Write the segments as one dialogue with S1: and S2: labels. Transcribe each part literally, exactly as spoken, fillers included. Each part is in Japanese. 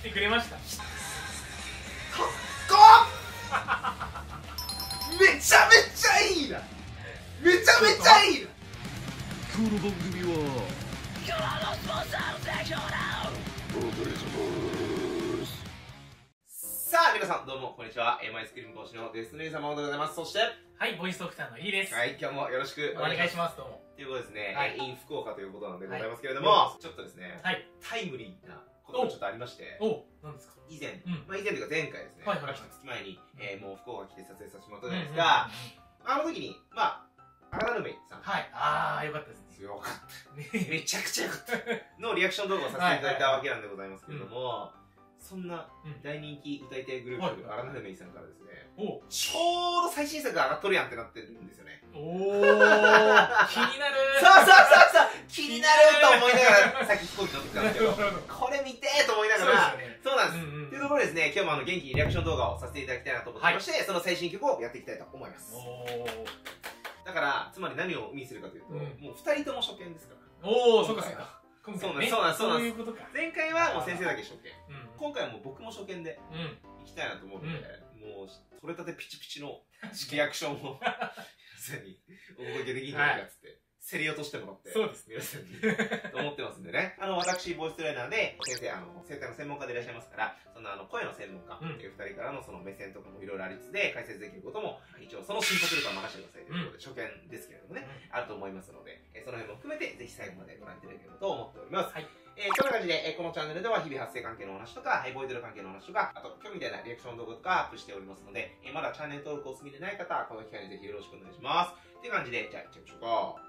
S1: てくれました。
S2: かっこめちゃめちゃいいな。めちゃめちゃいいな。
S3: 今日の番組は
S2: さあ皆さんどうもこんにちは。エムアイスクリーム講師のデスネイ様でございます。そして
S1: はい、ボイスドクターのリーです。
S2: はい、今日もよろしく
S1: お願いします。どうも。
S2: ということですね、
S1: はい、
S2: in 福岡ということなんでございますけれど
S1: は
S2: も、ちょっとですね、
S1: はい、
S2: タイムリーなことがちょっとありまして、
S1: お、なんですか。
S2: 以前、
S1: うん、
S2: まあ以前というか前回ですね、
S1: はいはいはい、
S2: 一月前に、えー、もう福岡来て撮影させてもらったじゃないですか。あの時にまあアラナルメイさん、
S1: はい、ああよかったですね。
S2: よかったね、めちゃくちゃよかったのリアクション動画をさせていただいたわけなんでございますけれども、そんな大人気歌い手グループ、アラナルメイさんからですね、ちょうど最新作が上がっとるやんってなってるんですよね。
S1: おー、気になる。
S2: そうそうそうそう、気になると思いながらさっき飛行機乗ってたんですけど、これ見てーと思いながら、そうなんです。というところですね、今日もあの元気にリアクション動画をさせていただきたいなと思ってまして、その最新曲をやっていきたいと思います。だからつまり何を意味するかというと、もうふたりとも初見ですから。
S1: おお、そうかそうか。
S2: そうなんです、そうなんです、そうなんです。前回はもう先生だけ初見、今回はもう僕も初見でいきたいなと思うので、もう取れたてピチピチのリアクションを皆さんにお届けできるんじゃないかっつって競り落としてもらって、そうです皆さんにと思ってますんでね。あの私ボイストレーナーで先生、あの声帯の専門家でいらっしゃいますから、そのあの声の専門家っていうふたりからのその目線とかもいろいろありつつで解説できることも一応その心拍力は任せてくださいということで、初見ですけれどもね、あると思いますので、その辺も含めてぜひ最後までご覧いただければと思っております。はい、えー、こんな感じで、えー、このチャンネルでは日々発生関係のお話とか、ボイドル関係のお話とか、あと今日みたいなリアクション動画とかアップしておりますので、えー、まだチャンネル登録お済みでない方はこの機会にぜひよろしくお願いします。っていう感じで、じゃあ行っちゃいましょうか。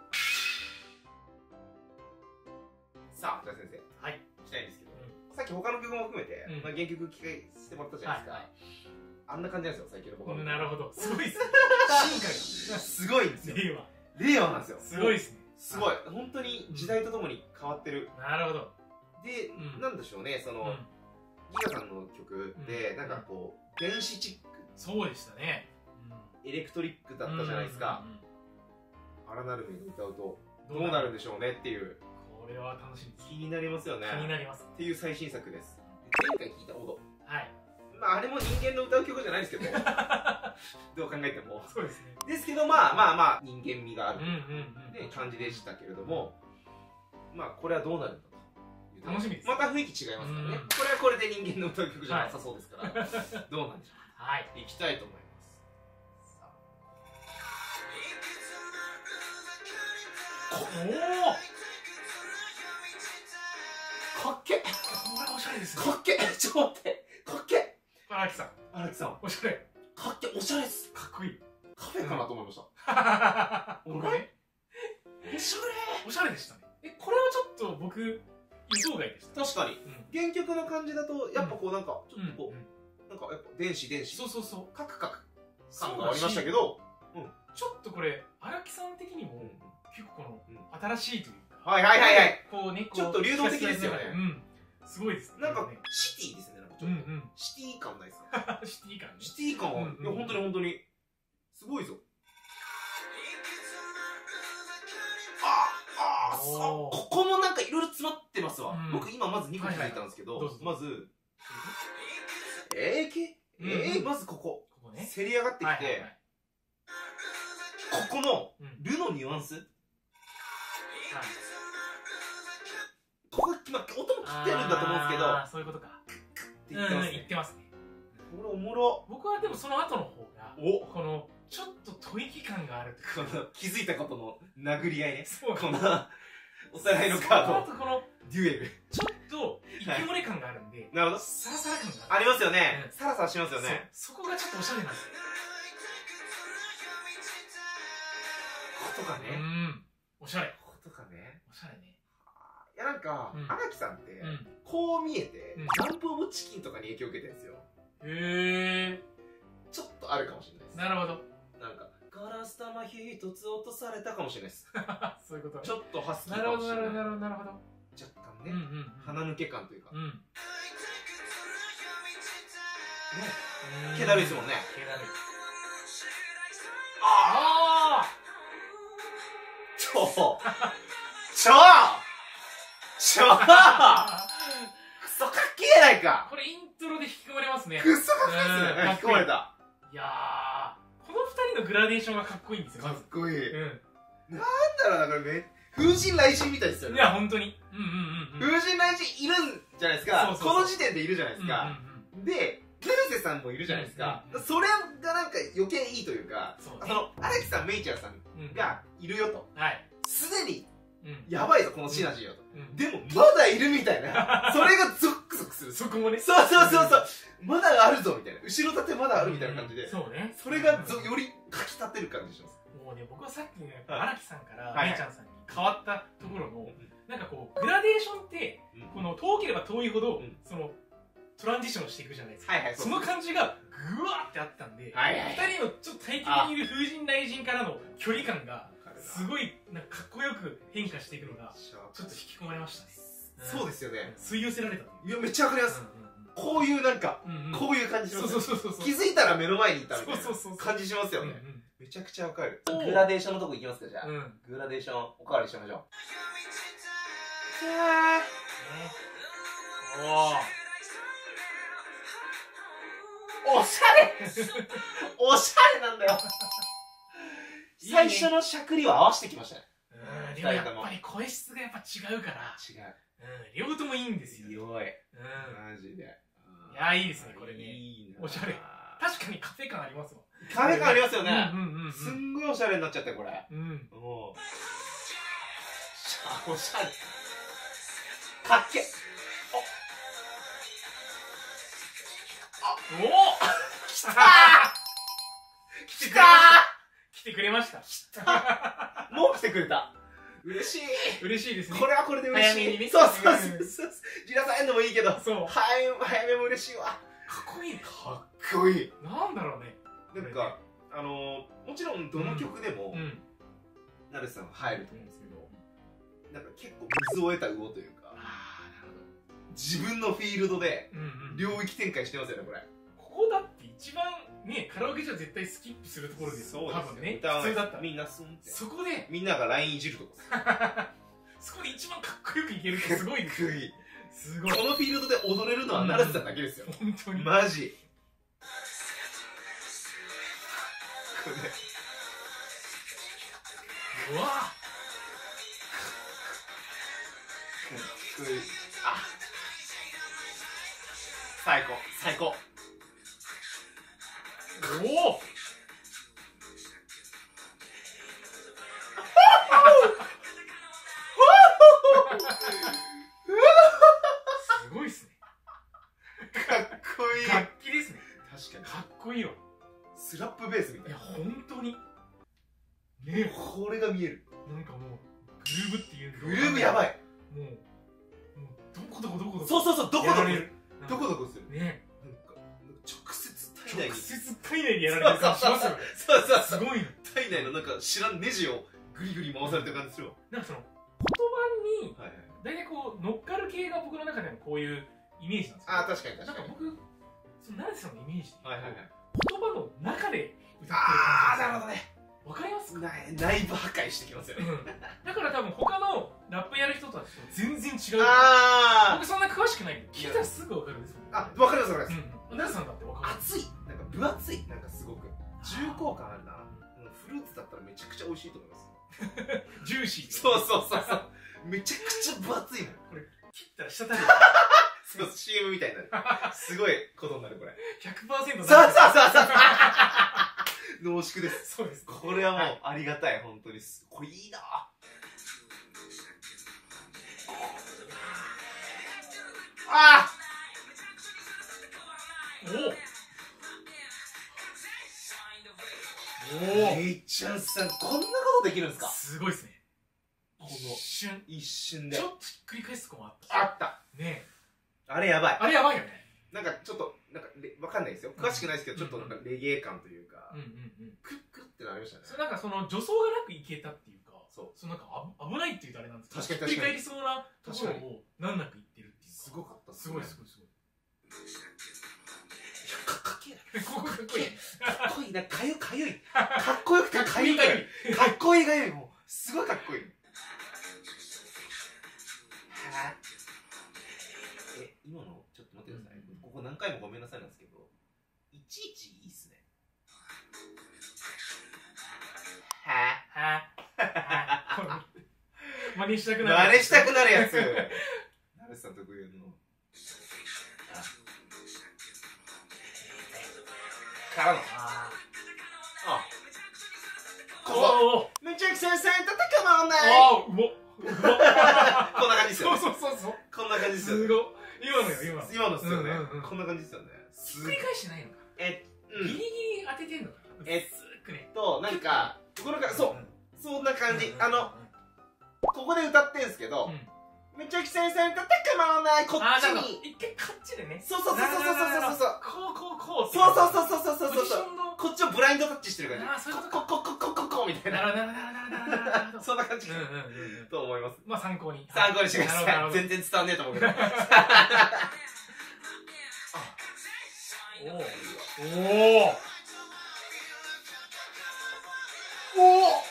S2: さあ、じゃあ先生、はい、したいんですけど、うん、さっき他の曲も含めて、うん、まあ、原曲聴かせてもらったじゃないですか。はいはい、あんな感じなんですよ、最近の他の曲。なるほど、すごいっすね。進化がすごいんですよ。令和。令和なんですよ。すごいっすね。すごい。本当に時代とともに変わってる。なるほど。で、うん、なんでしょうね、その、うん、ギガさんの曲で、うん、なんかこう、電子チック。そうでしたね。エレクトリックだったじゃないですか。アラナルメイが歌うと、どうなるんでしょうねっていう。これは楽しみです。気になりますよね。気になります。っていう最新作です。前回聴いたほど。はい。まあ、あれも人間の歌う曲じゃないですけど、どう考えても。そうですね。ですけど、まあまあまあ、人間味がある感じでしたけれども、まあ、これはどうなるんだと。楽しみです。また雰囲気違いますからね。これはこれで人間の歌う曲じゃなさそうですから、どうなんでしょう。はい。いきたいと思います。おお、かっけ。これおしゃれですね。かっけ。ちょっと待って、かっけ。荒木さん、荒木さん、おしゃれ。かっけ、おしゃれっす。かっこいい。カフェかなと思いました。おしゃれ。おしゃれでしたね。え、これはちょっと僕予想外でした。確かに原曲の感じだとやっぱこうなんかちょっとこうなんかやっぱ電子電子、そうそうそう、カクカク感がありましたけど、ちょっとこれ荒木さん的にも結構この新しいというか、はいはいはいはい、こうね、ちょっと流動的ですよね。うん、すごいです。なんかシティですね。なんかちょっとシティ感ないですか？シティ感、シティ感は、いや本当に本当にすごいぞ。ああ、ここもなんかいろいろ詰まってますわ。僕今まずにこ気づいたんですけど、まずえーけえー、まずここせり上がってきて、ここのルのニュアンス、ここが音も切ってるんだと思うんですけど、そういうことかって言ってますね。言ってますね。これおもろ。僕はでもその後の方がこのちょっと吐息感がある。この気づいたことの殴り合いね。このお互いのカード、あとこのデュエル、ちょっと息漏れ感があるんで、なるほど、サラサラ感がありますよね。サラサラしますよね。そこがちょっとおしゃれなんですよ。とかね、おしゃれ。とかね、おしゃれね。いやなんか荒木さんってこう見えてジャンプオブチキンとかに影響を受けてるんですよ。へえ、ちょっとあるかもしれないです。なるほど。なんかガラス玉一つ落とされたかもしれないです。そういうことね。ちょっとハスキーかもしれない。なるほどなるほどなるほど。若干ね、鼻抜け感というか、気だるいですもんね。気だるい。ああ、ちょちょちょそかっけえやないか。
S1: これイントロで引き込まれますね。
S2: くっそかっけえっすね。引き込まれた。
S1: いやー、このふたりのグラデーションがかっこいいんですよ。
S2: かっこいい。
S1: うん。
S2: なんだろうな、これめ風神雷神みたいですよね。
S1: いや、本当に。うんうんうん。
S2: 風神雷神いるんじゃないですか。この時点でいるじゃないですか。で、成瀬さんもいるじゃないですか。それがなんか余計いいというか、その荒木さん、メイちゃんさんがいるよと。すでにやばいぞ、このシナジーよと。でも、まだいるみたいな。それがゾックゾクする。
S1: そこもね。
S2: そうそうそうそう。まだあるぞみたいな。後ろ盾まだあるみたいな感じで。
S1: そうね。
S2: それがよりかき立てる感じします。
S1: もうね、僕はさっきね、荒木さんからメイちゃんさんに変わったところの、なんかこう、グラデーションって、この遠ければ遠いほど、その、トランジションしていくじゃないですか。その感じがぐわーってあったんで、ふたりのちょっと対極にいる風神雷神からの距離感がすごいなんかかっこよく変化していくのがちょっと引き込まれましたね。
S2: そうですよね。
S1: 吸い寄せられた。
S2: いや、めっちゃわかります。こういうなんかこういう感じします。気づいたら目の前にいたみたいな感じしますよね。めちゃくちゃわかる。グラデーションのとこ行きますか、じゃあ。グラデーションおかわりしましょう。おー、おしゃれおしゃれなんだよ。最初のしゃくりを合わせてきましたね。
S1: うん、でもやっぱり声質がやっぱ違うから。
S2: 違う。
S1: うん、両方ともいいんですよ。
S2: 弱い。うん。マジで。
S1: いや、いいですね、これね。いいな。おしゃれ。確かにカフェ感ありますもん。
S2: カフェ感ありますよね。すんごいおしゃれになっちゃったよ、これ。うん。おお。おしゃれ。かっけ。
S1: おお来たー来てくれました来てくれました
S2: もう来てくれた。嬉しい
S1: 嬉しいですね。
S2: これはこれで嬉しい。
S1: 早めにね。
S2: そうそうそうそう。じらさんでもいいけど、
S1: そう
S2: 早めも嬉しいわ。
S1: かっこいい。
S2: かっこいい。
S1: なんだろうね。
S2: なんかあのもちろんどの曲でも成瀬さんは入ると思うんですけど、なんか結構水を得た魚というか、自分のフィールドで領域展開してますよね、これ。
S1: ここだって一番ね、カラオケじゃ絶対スキップするところですよ。多分ね、普通だったらみんなスンって、そこで
S2: みんながラインいじるとこ
S1: そこで一番かっこよくいけるってすごいです。すごい。
S2: このフィールドで踊れるのは成瀬さんだけですよ。
S1: 本当に
S2: マジ。これ
S1: うわ
S2: あ、最高最高。
S1: おおすごいっすね。
S2: かっこいい。
S1: 楽器ですね。
S2: 確かに
S1: かっこいいわ。
S2: スラップベースみたいな。
S1: いや本当にね、
S2: これが見える。
S1: なんかもうグルーブっていう
S2: グルーブやばい。
S1: もうどこどこどこどこ、
S2: そうそうそう、どこどこどこどこする
S1: ね。
S2: なんか直接体内に
S1: 直接体内にやられてる感じしますよね。
S2: そうそうそう、
S1: すごいの。
S2: 体内のなんか知らんネジをグリグリ回されてる感じするわ。
S1: なんかその言葉に大体こう乗っかる系が僕の中でのこういうイメージなんですけど。
S2: ああ、確かに確かに。
S1: なんか僕その成瀬さんのイメージで
S2: はいはいはい、
S1: 言葉の中で歌ってる感じです。
S2: ああ、なるほどね。
S1: わかりますか？
S2: 内部破壊してきますよね。
S1: だから多分他のラップやる人とは全然違う。
S2: ああ、
S1: 僕そんな詳しくないけど聞いたらすぐわかるんですよ。
S2: あ、わかりますわかります。
S1: 成瀬さんだってわかる。
S2: 熱い、なんか分厚い、なんかすごく重厚感あるな。フルーツだったらめちゃくちゃ美味しいと思います。
S1: ジューシー。
S2: そうそうそうそう。めちゃくちゃ分厚いの。
S1: これ切ったら滴る。
S2: そう、シーエム みたいになる。すごいことになるこれ。
S1: ひゃくパーセント。
S2: そうそうそうそう。濃縮です。
S1: そうです。
S2: これはもうありがたい、本当に。これいいな。ああ。おお。めいちゃんさん、こんなことできるんですか？す
S1: ごいですね。
S2: 一瞬、一瞬で。
S1: ちょっとひっくり返すとこもあった。
S2: あった。
S1: ねえ。
S2: あれやばい。
S1: あれやばいよね。
S2: なんかちょっと、なんかわかんないですよ。詳しくないですけど、ちょっとなんかレゲエ感というか、クックってなりましたね。
S1: なんかその助走がなくいけたっていうか、そう、なんか危ないっていうとあれなんですけど、
S2: 確かに確かに。
S1: ひっくり返りそうなところを難なくいってるっていう。
S2: すごかった。
S1: すごいすごいすごい。
S2: かっけえな。
S1: ここかっこいい。
S2: かっこいいな。かゆかゆい。かっこよくてかゆい。かっこいいがゆい。もう、すごいかっこいい。え、今の回もごめんなさいなんですけど、いちいちいいっすね。はぁ
S1: はぁ真似したくなる。
S2: 真似したくなるやつ。ナルシさん特有の。からの。ああ。ここ。めちゃくちゃ先生と戦わない。
S1: ああ、うまっ。
S2: こんな感じですよね。
S1: そうそうそうそう。
S2: こんな感じですよね。
S1: すごい。今のよ、今の。
S2: 今のっすよね。こんな感じですよね。
S1: ひっくり返してないのか。
S2: え、うん。
S1: ギリギリ当ててんのか。
S2: えっと、なんか、このか、そう、そんな感じ。あの、ここで歌ってんすけど、めちゃくちゃ先生と戦わない、こっちに。
S1: 一回こっちでね。
S2: そうそうそうそうそうそう。
S1: こうこうこう。
S2: そうそうそうそうそうそうそう。こっちをブラインドタッチしてる感じ。
S1: ああ、そういうことか。
S2: ここここここみたいな。
S1: なるほどなるほどなるほどなるほど。
S2: そんな感じと思います。
S1: まあ参考に。
S2: 参考にしてください。全然伝わんねえと思うけど。
S1: おお。おお。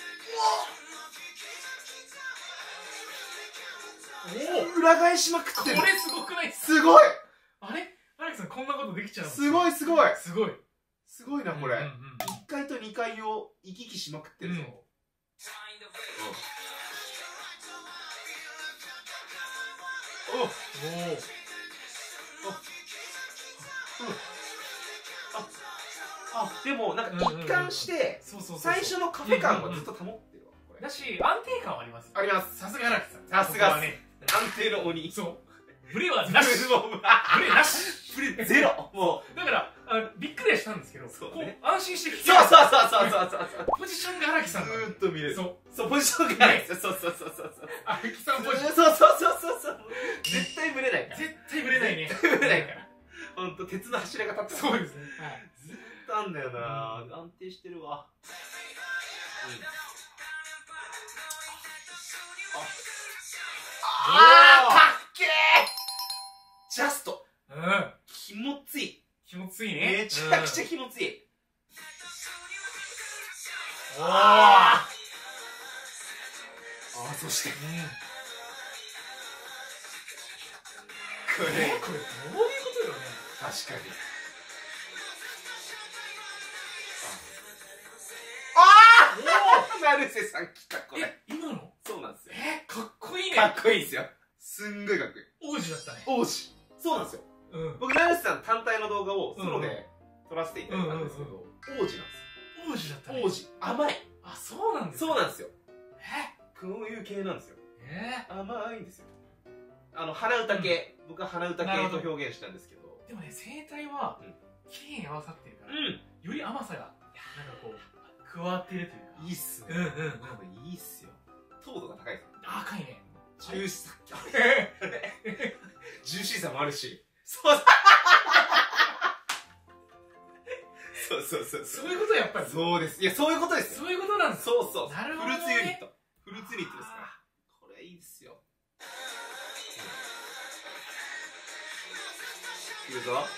S2: 裏返しまくってる。
S1: これすごくないっすか？
S2: すごい。
S1: あれ荒木さんこんなことできちゃうの？
S2: すごいすごい
S1: すごい
S2: すごいなこれ。いっかいとにかいを行き来しまくってるぞ。おおおあ、でもなんか一貫して最初のカフェ感はずっと保ってるわこれ。
S1: だし安定感はあります。
S2: あります。
S1: さすが荒木さん。
S2: さすがね。安定の鬼。
S1: そう。ブレはなし。ブレなし。
S2: ブレゼロ。もう
S1: だからびっくりはしたんですけど、こう安心して
S2: そうそうそうそうそうそう。
S1: ポジションが荒木さん。
S2: ずーっと見れる。
S1: そう
S2: そうポジションが荒木さん。そうそうそうそうそう。
S1: 荒木さんポジション。
S2: そうそうそうそうそう。絶対ブレないから。
S1: 絶対ブレないね。
S2: 絶対ブレないから。本当鉄の柱が立ってる。
S1: そうですね。
S2: ずっとあんだよな。安定してるわ。ああかっけー。ジャスト。うん。気持ちいい。
S1: 気持ちいいね。
S2: めちゃくちゃ気持ちいい。
S1: おお。あ
S2: あ、そして。
S1: これ、これどういうことよね。
S2: 確かに。ああ成瀬さん来たこれ。
S1: え、今の？
S2: そうなんですよ。
S1: え、かっこいいね。
S2: かっこいいですよ。すんごいかっこいい。
S1: 王子だったね。
S2: 王子。そうなんですよ。僕成瀬さん単体の動画をソロで撮らせていただいたんですけど、王子なんですよ。
S1: 王子だったね。
S2: 王子。甘い。
S1: あ、そうなんですか。
S2: そうなんですよ。
S1: え、
S2: こういう系なんですよ。
S1: え、
S2: 甘いんですよ。あの鼻歌系、僕は鼻歌系と表現したんですけど、
S1: でもね、声帯は綺麗に合わさってるから、より甘さがなんかこう加わってるというか。
S2: いいっすね。
S1: うんうんうん。
S2: これいいっすよ。糖度が高いですよ。
S1: 高いね。
S2: ジューシーさ。ジューシーさもあるし。そうそうそうそう。
S1: そういうことやっぱり。
S2: そうです。いや、そういうことですよ。
S1: そういうことなんです。
S2: そうそう。
S1: なるほど。
S2: フルーツユニット。フルーツユニットですから。これいいですよ。いくぞ。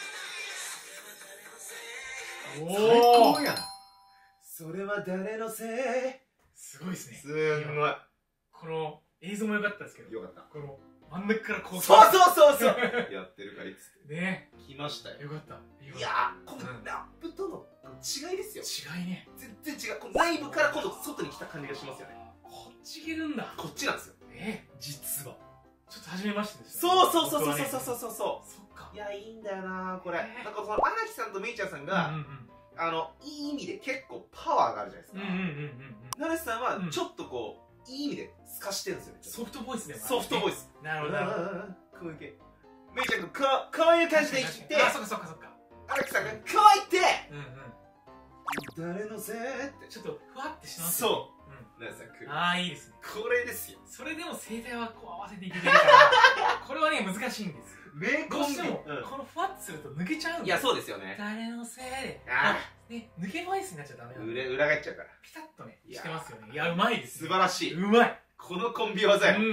S2: 最高やん。それは誰のせい。
S1: すごいですね。
S2: すんごい。
S1: この映像も良かったですけど。
S2: よかった。
S1: この真ん中からこう。
S2: そうそうそうそう。やってるからいつって。ね。来ましたよ。
S1: よかった。
S2: いやー、このラップとの違いですよ。
S1: 違いね。
S2: 全然違う。この内部から今度外に来た感じがしますよね。
S1: こっちいけるんだ。
S2: こっちなんですよ。
S1: え、
S2: 実は。
S1: ちょっと初めましてです。
S2: そうそうそうそうそうそうそうそう。
S1: そっか。
S2: いや、いいんだよなこれ。なんかその荒木さんとめいちゃんさんが、あのいい意味で結構パワーがあるじゃないですか。成瀬さんはちょっとこういい意味で透かしてるんですよね。
S1: ソフトボイスでも。
S2: ソフトボイス。
S1: なるほどなるほど。
S2: こういう系。めいちゃんがここういう感じで生きて。
S1: あ、そっかそっかそっか。
S2: 荒木さんがこう言って。誰のせいって
S1: ちょっとふわってします。
S2: そう。成瀬さん来る。
S1: ああ、いいですね。
S2: これですよ。
S1: それでも声帯はこう合わせていけてるからこれはね難しいんです。
S2: 名コンビ。
S1: このふわっとすると抜けちゃうんです。
S2: いやそうですよね。
S1: 誰のせいで。
S2: あ
S1: あね、抜けボイスになっちゃダメなんで。
S2: 裏返っちゃうから。
S1: ピタッとねしてますよね。いやうまいです。
S2: 素晴らしい。
S1: うまい。
S2: このコンビ技よ。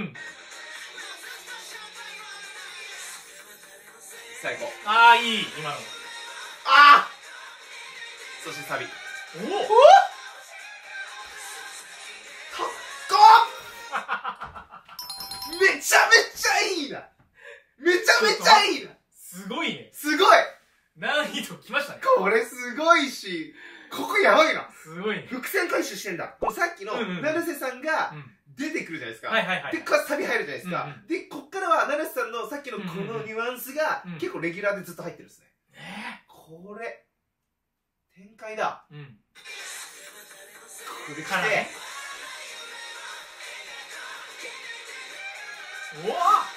S2: 最高。
S1: ああいい今の。あ
S2: あ。そしてサビ。
S1: おお。
S2: めちゃめちゃいいな。めちゃめちゃいいな。
S1: すごいね。
S2: すごい。 してんだ。このさっきの成瀬さんが出てくるじゃないですか。で、サビ入るじゃないですか。で、こっからは成瀬さんのさっきのこのニュアンスが結構レギュラーでずっと入ってるんですね。これ、展開だ。ここで来て、
S1: おお、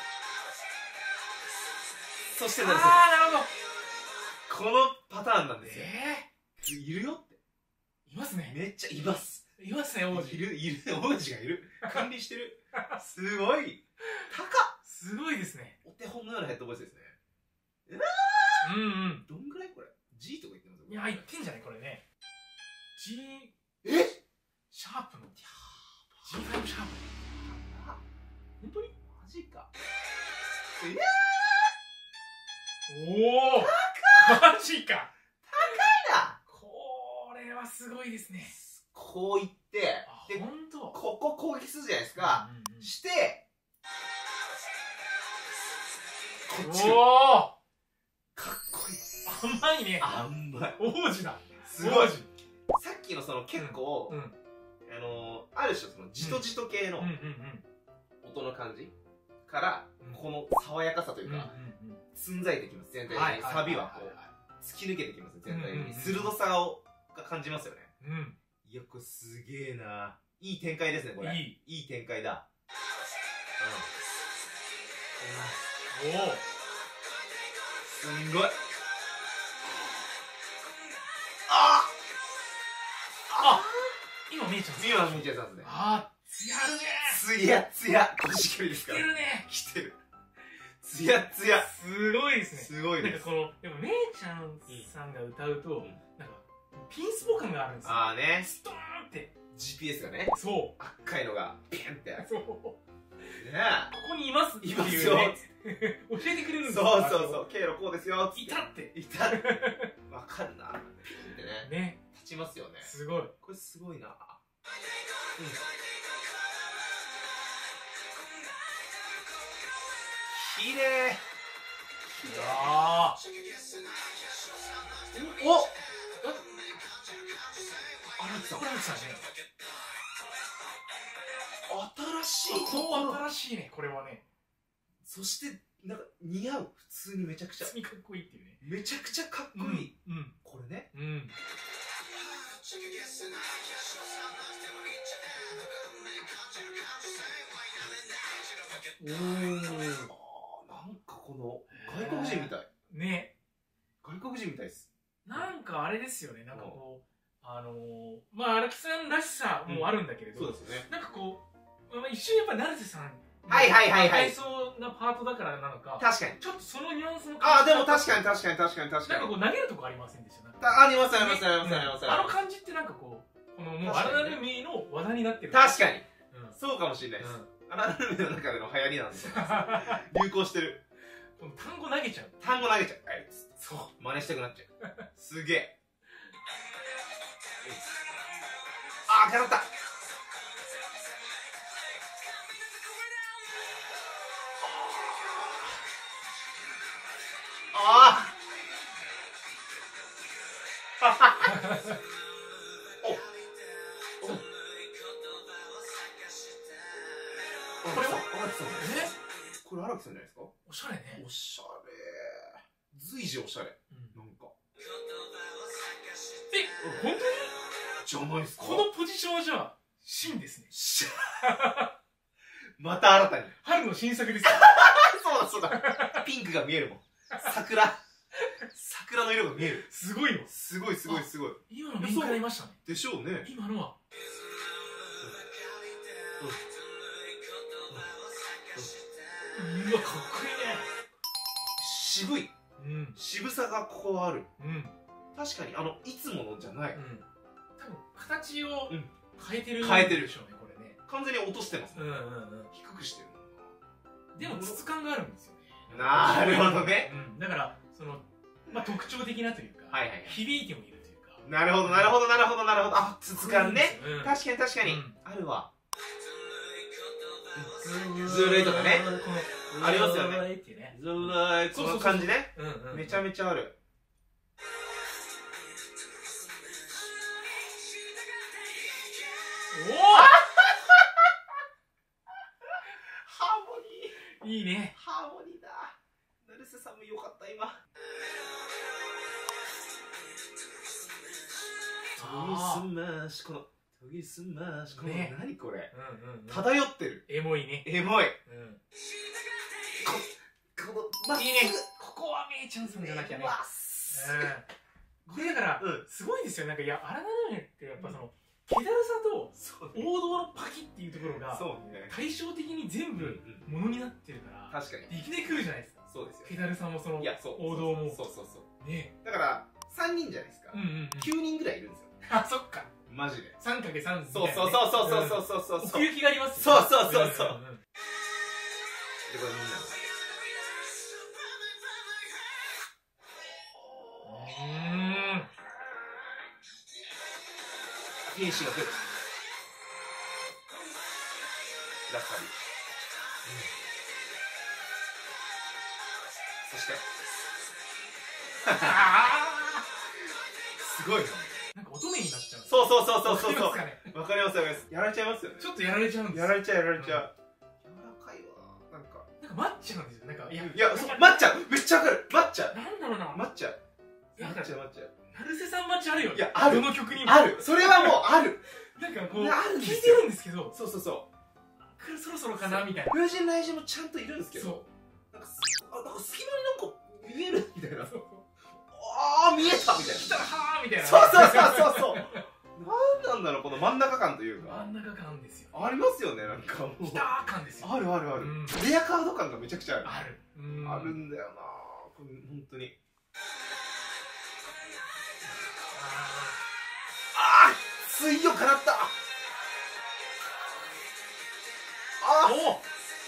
S2: そして成瀬さん。
S1: ああ、なるほど。
S2: このパターンなんですよ。いるよって。
S1: いますね。
S2: めっちゃいます。
S1: いますね、王子。
S2: いる、いる、王子がいる。管理してる。すごい。高っ。
S1: すごいですね。
S2: お手本のようなヘッドボイスですね。うわ
S1: ー、うんうん。
S2: どんぐらいこれ ?G とか言ってます？
S1: いや、言ってんじゃないこれね。G、
S2: え
S1: シャープの ジーファイブ シャープ。本当に
S2: マジか。
S1: いやー、おお、マジか。
S2: 高いな。
S1: これはすごいですね。
S2: こういって、
S1: で、本当。
S2: ここ攻撃するじゃないですか。して、こっち。おお、かっこいい。
S1: 甘いね。
S2: 甘い。
S1: 王子だ。
S2: すごい。さっきのその結構、あの、ある種そのじとじと系の音の感じから、この爽やかさというか、つんざいてきます、全体に。サビはこう、突き抜けてきます、全体に。鋭さを感じますよね。うん。いや、これすげえな。いい展開ですね、これ。いい。いい展開だ。うん。おお。すんごい。ああ、
S1: 今見えちゃう。
S2: 今見えちゃうんですね。
S1: ああ、つやるね。
S2: つやつや。これしっかりですから。
S1: 来てるね。
S2: 来てる。つやつや。
S1: すごいですね。
S2: すごいです。
S1: なんかこの、でもめいちゃんさんが歌うと、なんか、ピンスポ感があるんですよ。
S2: ああね。
S1: ストーンって。
S2: ジーピーエス がね。
S1: そう。
S2: 赤いのが、ピンって。
S1: そう。
S2: ねえ。
S1: ここにいますっていうね。
S2: いますよ。
S1: 教えてくれるんです
S2: よ。そうそうそう。経路こうですよ。
S1: いたって。
S2: いた。わかるな。ピンってね。
S1: ね。
S2: 立ちますよね。
S1: すごい。
S2: これすごいな。うん。きれい。
S1: ああ。
S2: お。荒木さん。
S1: 荒木さんね。
S2: 新しい。
S1: そう新しいね、これはね。
S2: そしてなんか似合う、普通にめちゃくちゃ。
S1: 普通にかっこいいっていうね。
S2: めちゃくちゃかっこいい。うん。これね。うん。おお。なんかこの外国人みたい。ね。外国人みたいです。
S1: なんかあれですよね。なんかこうあのまあ荒木さんらしさもあるんだけれど、
S2: そうですね。
S1: なんかこう一瞬やっぱ成瀬さん。
S2: はいはいはいはい。
S1: 歌いそうなパートだからなのか。
S2: 確かに。
S1: ちょっとそのニュアンスも。
S2: ああでも確かに確かに確かに確かに。
S1: なんかこう投げるとこありませんでした。
S2: ありますありますありますあります。
S1: あの感じってなんかこうこのもうアラナルミの話題になってる。
S2: 確かに。そうかもしれないです。アラナルミの中での流行りなんですよ。流行してる。
S1: この単語投げちゃう。
S2: 単語投げちゃう。あいつ。
S1: そう。
S2: 真似したくなっちゃう。すげえ。あー、かなった。ああ。お。お。これは荒木さん。え？これ荒木さんじゃないですか？
S1: おしゃれね。
S2: おしゃれ。随時おしゃれ。なんか。
S1: え、本当に？
S2: じゃないですか？
S1: このポジションはじゃあ、新ですね。
S2: また新たに。
S1: 春の新作です。
S2: そうだそうだ。ピンクが見えるもん。桜。桜の色が見える。
S1: すごいよ。
S2: すごいすごいすごい。
S1: 今の勉強になりましたね。
S2: でしょうね。
S1: 今のは。うわ、かっこいいね。
S2: 渋い。うん。渋さがここある。うん。確かに、あの、いつものじゃない。うん。
S1: 多分、形を変えてる。
S2: 変えてる
S1: でしょうね、これね。
S2: 完全に落としてますね。
S1: うんうんうん。
S2: 低くしてる。
S1: でも、質感があるんですよね。
S2: なるほどね。
S1: うん。だから、その、まあ、特徴的なというか、はいはい。響いてもいるというか。
S2: なるほど、なるほど、なるほど、なるほど。あ、質感ね。確かに確かに。あるわ。ずるいとかね。ありますよね。ずるい。この感じね。めちゃめちゃある。 ハーモニー。
S1: いいね。
S2: ハーモニーだ。成瀬さんもよかった今。研ぎ澄まし、この研ぎ澄まし、この何これ。漂ってる。
S1: エモいね。
S2: エモい。
S1: このいいね。ここはめいちゃんさんじゃなきゃね。これだからすごいですよ。なんかいや荒波ってやっぱその気だるさと王道のパキっていうところが対照的に全部ものになってるから
S2: 確かに
S1: いきなり来るじゃないですか。
S2: そうですよ。
S1: 気だるさもその王道も
S2: そうそうそうね。だからさんにんじゃないですか。きゅうにんぐらいいるんですよ。
S1: あ、そっか。
S2: マジで
S1: さんかけるさん
S2: そうそうそうそうそうそうそう。
S1: 奥行きがあります
S2: よね。そうそうそうそう。でこれみんな天使が来る。ラスタリー。そしてすごいな。
S1: なんか乙女になっちゃう。
S2: そうそうそうそうそうそう。わかりますわかります。やられちゃいますよね。
S1: ちょっとやられちゃうんです。
S2: やられちゃうやられちゃう。柔らかいわ。なんか
S1: なんか待っちゃうんですよ。なんかいや
S2: いや待っちゃう。めっちゃわかる。待っちゃう。
S1: なんだろうな。
S2: 待っちゃう。待っちゃう待っちゃう。
S1: 成瀬さん待ちあるよ。
S2: いやある。
S1: どの曲にも
S2: ある。それはもうある。
S1: なんかこう聞いてるんですけど。
S2: そうそうそう。
S1: そろそろかなみたいな。
S2: 風神雷神もちゃんといるんですけど。
S1: そう。
S2: なんかあなんか隙間になんか見えるみたいな。ああ見えたみたいな。
S1: 来たらはーみたいな。
S2: そうそうそうそうそう。なんなんだろうこの真ん中感というか。
S1: 真ん中感ですよ。
S2: ありますよねなんかもう。
S1: 来たー感ですよ。
S2: あるあるある。レアカード感がめちゃくちゃある。
S1: ある。
S2: あるんだよな。これ本当に。ああ水よからった。ああ。おお。おお。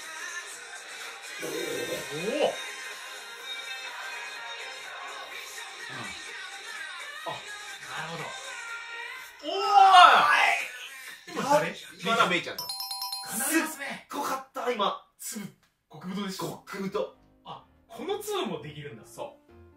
S1: なるほど。おお。
S2: 今誰？今のメイちゃんだ。
S1: すっ
S2: ごかった今。
S1: 粒極太でしょ。
S2: 極太。
S1: あ、この粒もできるんだ。
S2: そう。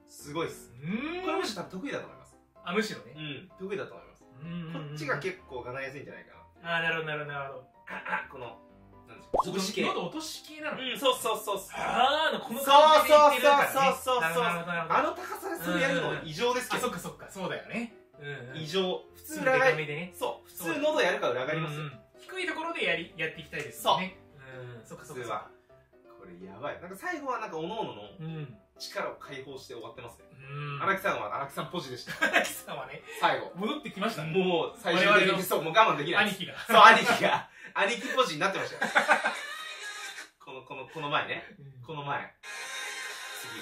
S2: すごいっす。
S1: うん。
S2: これむしろ多分得意だと思います。
S1: あ、むしろね。
S2: うん。得意だと思います。こっちが結構がなやすいんじゃないか
S1: な。あ、なるほどなるほどなるほど。
S2: このなんでしょう。拳系。
S1: 喉落とし系なの。
S2: うん、そうそうそう。
S1: ああ、この
S2: 感じで
S1: 言ってるからね。
S2: そうそうそうそう。あの高さでそれやるの異常ですけど。
S1: あ、そっかそっか、そうだよね。
S2: 異常。普通裏返り。そう。普通喉やるから裏返りますよ。
S1: 低いところでやりやっていきたいですよね。そう。うん、そっかそっか。
S2: これやばい。なんか最後はなんか各々の力を解放して終わってますね。荒木さんは荒木さんポジでした。
S1: 荒木さんはね、
S2: 最後
S1: 戻ってきましたね。
S2: もう最終的にそうもう我慢できない。
S1: 兄貴が。
S2: そう、兄貴が。兄貴ポジになってましたよ。この、この、この前ね。この前。次。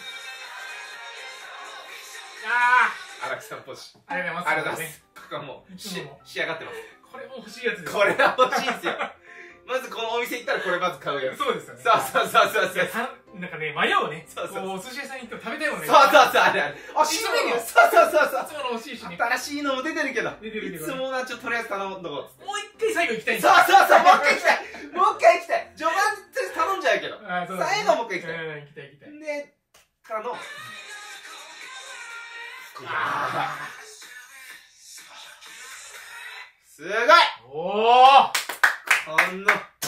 S1: あ
S2: あ荒木さんポジ。
S1: ありがとうございます。
S2: ありがとうございます。ここはもう、仕上がってます。
S1: これも欲しいやつです。
S2: これは欲しいんですよ。まずこのお店行ったらこれまず買うやつ。
S1: そうですよね。
S2: そうそうそうそうそう。
S1: なんかね、迷うね。
S2: そうそう。
S1: お寿司屋さんに行っても食べたいもんね。
S2: そうそうそう、あれあれ。あ、新メニュー。そうそうそうそう。
S1: いつもの欲しいしね。
S2: 新しいのも出てるけど。
S1: 出てる出てる。
S2: いつもな、ちょっととりあえず頼んどこう。
S1: もう一回最後行きたいん
S2: だ。そうそうそう、もう一回行きたい。もう一回行きたい。序盤頼んじゃうけど。最後もう一回行きたい。
S1: 行きたい行きたい。
S2: で、からの。すごい。
S1: おお。
S2: この。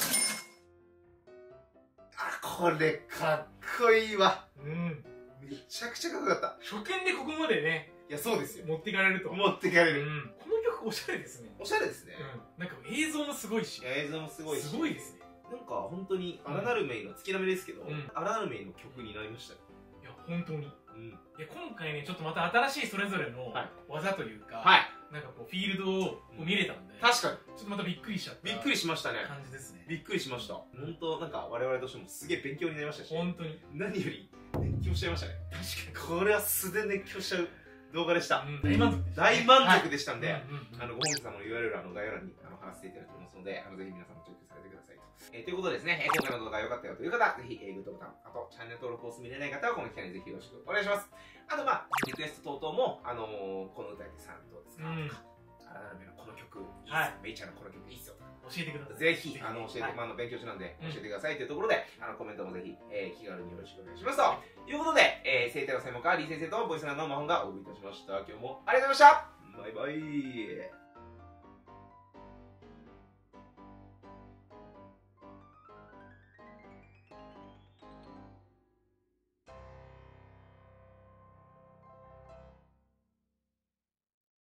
S2: これかっこいいわ。うん。めちゃくちゃかっこよかった。
S1: 初見でここまでね。
S2: いや、そうですよ。
S1: 持っていかれると。
S2: 持っていかれる。
S1: この曲おしゃれですね。
S2: おしゃれですね。
S1: なんか映像もすごいし。
S2: 映像もすごいし。
S1: すごいですね。
S2: なんか本当に、荒鳴メイの月並みですけど、荒鳴メイの曲になりましたよ。
S1: いや、本当に。いや、今回ね、ちょっとまた新しいそれぞれの技というか、なんかこう、フィールドを見れたんで。
S2: 確かに。
S1: ちょっとまたびっくりしちゃった。
S2: びっくりしましたね。
S1: 感じですね。
S2: びっくりしました。本当なんか我々としてもすげえ勉強になりましたし。
S1: 本当に。
S2: 何より熱狂しちゃいましたね。確かに。これは素で熱狂しちゃう動画でした。
S1: 大満足でした。
S2: 大満足でしたんで、あの、ご本家様の ユーアールエル あの概要欄にあの貼らせていただきますので、あの、ぜひ皆さんもチェックされてくださいと。えー、ということでですね、今回の動画が良かったよという方、ぜひ、えー、グッドボタン、あと、チャンネル登録を済みれない方は、この機会にぜひよろしくお願いします。あと、まあ、リクエスト等々も、あのー、この歌でさんどうですかとか、荒波のこの曲、いいっすよ。メイちゃんのこの曲いいっすよ。
S1: 教えてください。
S2: ぜひ、あの、教えて、まあ、あの、勉強中なんで、教えてくださいというところで、あの、コメントもぜひ、えー、気軽によろしくお願いしますと。いうことで、えー、生態の専門家、リー先生とボイスナーのマホンがお送りいたしました。今日もありがとうございました。バイバイ。